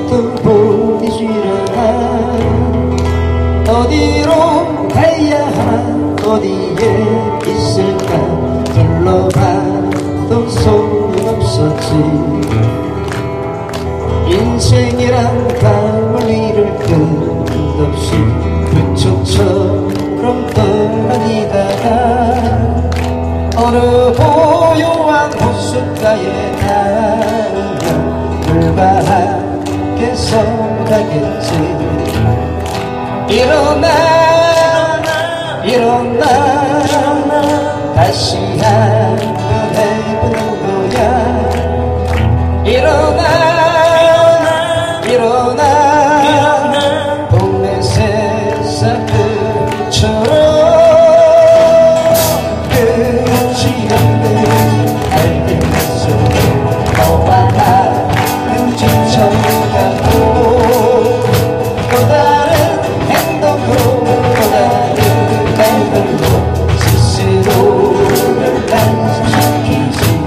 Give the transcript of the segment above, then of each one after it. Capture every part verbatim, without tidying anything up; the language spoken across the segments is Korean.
또 보이지를 않아. 어디로 가야 하나 어디에 있을까 둘러봐도 소용없었지. 인생이란 강물 위를 끝없이 부초처럼 떠다니다가 어느 고요한 호숫가에 닿으면 물과 함께 서가겠지. 일어나 일어나 다시 한번 해보는 거야. 일어나 일어나 동네 새싹들처럼 끝이 없는 갈등 속에 너와 나는 지쳐가고 또 다른 행동으로 또 다른 말들로 스스로를 단순시키지.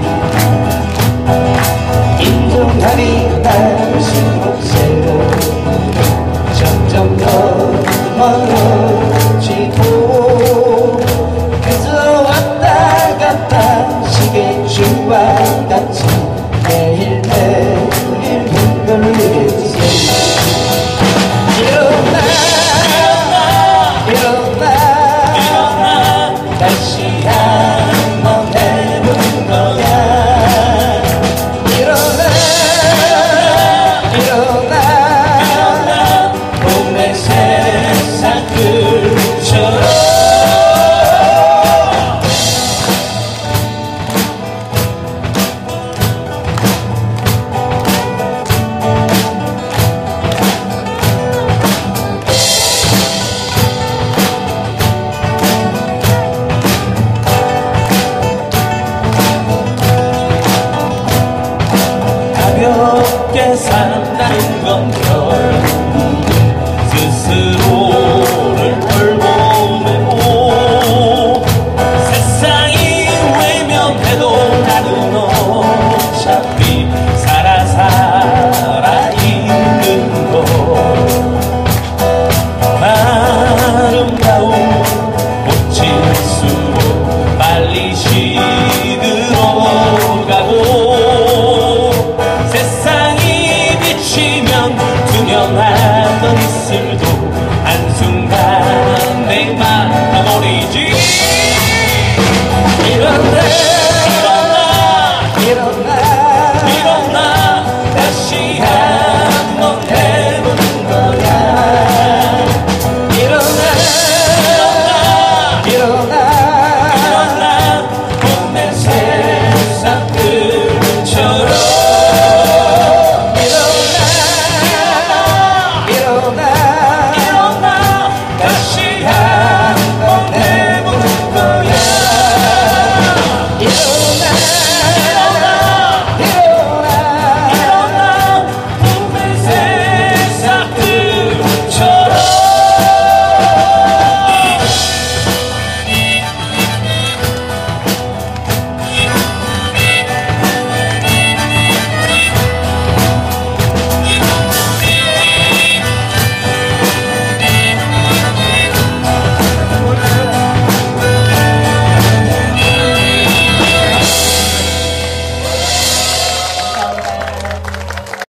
인정하리 날수록 새로운 점점 더 멀어지고 그저 왔다 갔다 시계줄과 같이 매일매일 흔들리겠지. 일어나 일어나 다시 한번 해보는 거야. 일어나 일어나 동네 새싹들처럼 가볍게 산다는 건 결국 스스로를 돌보매고 세상이 외면해도 나는 어차피 살아 살아 있는 것. 아름다운 꽃일수록 빨리 시들어가고 세상이 비치면 투명한